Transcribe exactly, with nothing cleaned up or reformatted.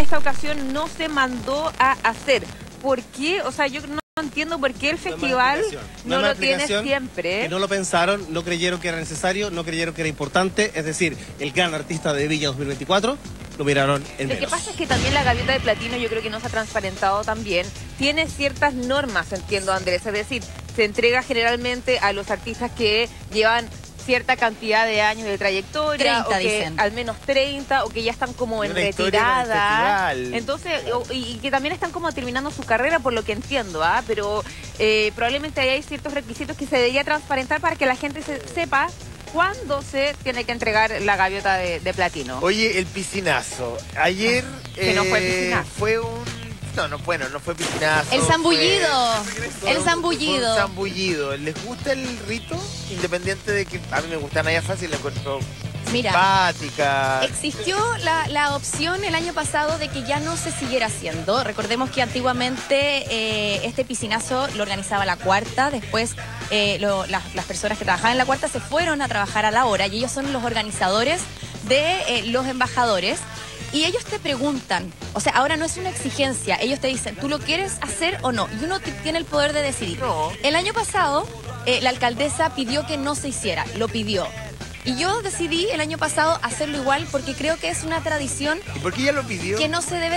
esta ocasión no se mandó a hacer. ¿Por qué? O sea, yo no entiendo por qué el festival no, no lo tiene siempre. Que no lo pensaron, no creyeron que era necesario, no creyeron que era importante. Es decir, el gran artista de Viña dos mil veinticuatro lo miraron en menos. Lo que pasa es que también la gaviota de platino, yo creo que no se ha transparentado también. Tiene ciertas normas, entiendo, Andrés. Es decir, se entrega generalmente a los artistas que llevan cierta cantidad de años de trayectoria, treinta, o que dicen. al menos treinta, o que ya están como en una retirada. En Entonces, o, y que también están como terminando su carrera, por lo que entiendo, ¿ah? Pero eh, probablemente ahí hay ciertos requisitos que se debería transparentar para que la gente se, sepa cuándo se tiene que entregar la gaviota de, de platino. Oye, el piscinazo. Ayer que no fue eh, piscinazo. fue un... No, no, bueno, no fue piscinazo. El zambullido. Fue, el fue zambullido. Un, un zambullido. ¿Les gusta el rito? Independiente de que a mí me gusta Naya Fácil, la encuentro Mira, simpática. Existió la, la opción el año pasado de que ya no se siguiera haciendo. Recordemos que antiguamente eh, este piscinazo lo organizaba la Cuarta, después eh, lo, las, las personas que trabajaban en la Cuarta se fueron a trabajar a la hora y ellos son los organizadores de eh, los embajadores. Y ellos te preguntan, o sea, ahora no es una exigencia, ellos te dicen, ¿tú lo quieres hacer o no? Y uno tiene el poder de decidir. No. El año pasado, eh, la alcaldesa pidió que no se hiciera, lo pidió. Y yo decidí el año pasado hacerlo igual porque creo que es una tradición ¿Y por qué ella lo pidió? que no se debe